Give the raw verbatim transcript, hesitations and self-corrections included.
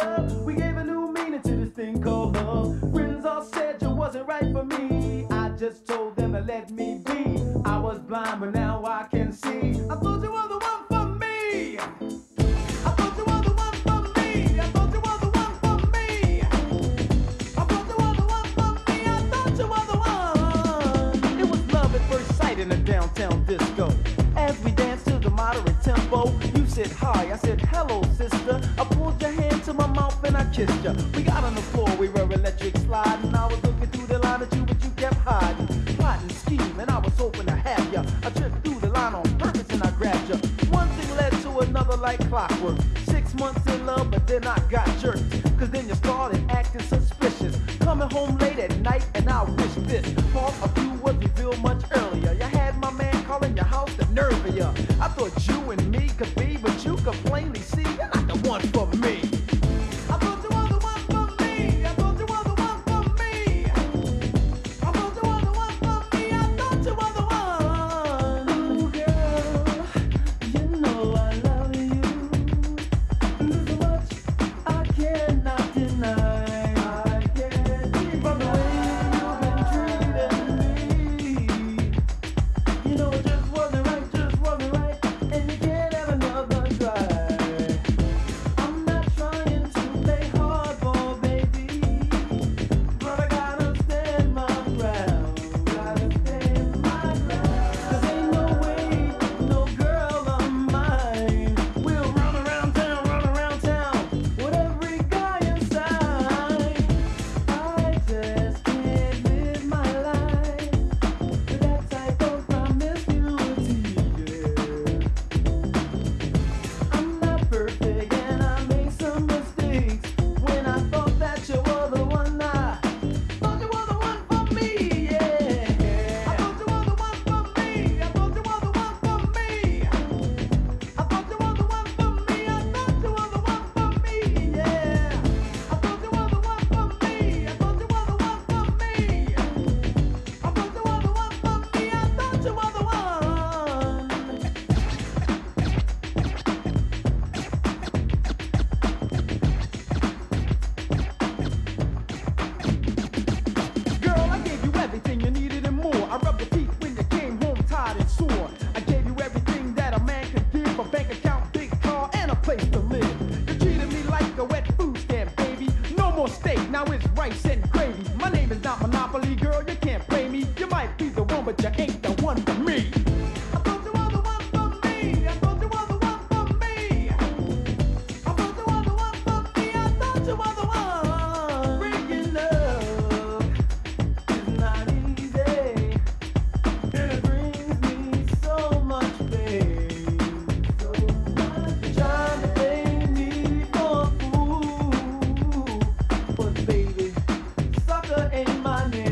picture. We gave a new meaning to this thing called love. Friends all said you wasn't right for me. I just told them to let me be. I was blind, but now I can see. I thought you were the one for me. I thought you were the one for me. I thought you were the one for me. I thought you were the one for me. I thought you were the one. It was love at first sight in a downtown disco. As we danced to the moderate tempo, you said hi, I said hello, sister. I pulled your hand to my mouth and I kissed you. We got on the floor, we were electric sliding. I was looking through the line at you, but you kept hiding. Plotting, scheming, I was hoping to have you. I tripped through the line on purpose and I grabbed you. One thing led to another like clockwork. Six months in love, but then I got jerked. Cause then you started acting suspicious. Coming home late at night and I wish this. Part of you was revealed much earlier. You had my man calling your house the nerve of you. I thought you and me could be, but you could plainly see you're not the one for me. I thought you were the one for me. I thought you were the one for me. I thought you were the one for me. I thought you were the one. Ooh, girl, you know I love you. This much I cannot deny. I can't deny. From the way you've been treating me, you know it just wasn't right, just wasn't right. And you can't have another try. I'm not trying to play hardball, baby, but I gotta stand my ground. Gotta stand my ground. 'Cause ain't no way, no girl of mine will run around town, run around town with every guy inside. I just can't live my life with that type of promiscuity, yeah. I'm not perfect and I made some mistakes when I thought that you were the one. I thought you were the one for me, yeah. I thought you were the one for me. I thought you were the one for me. I thought you were the one for me. I thought you were the one for me, yeah. I thought you were the one for me. I thought you were the one for me. I thought you were the one for me. I thought you were the one. Girl, I gave you everything you needed and more. I rubbed your teeth when you came home tired and sore. I gave you everything that a man could give: a bank account, big car, and a place to live. You treated me like a wet food stamp, baby. No more steak, now it's rice and gravy. My name is not Monopoly, girl, you can't play me. You might be the one, but you ain't the one for me. I thought you were the one for me. I thought you were the one for me. I thought you were the one for me. I thought you were the one. Breaking love is not easy, and it brings me so much pain. So much. Trying to play me for a fool, but baby, sucker ain't my name.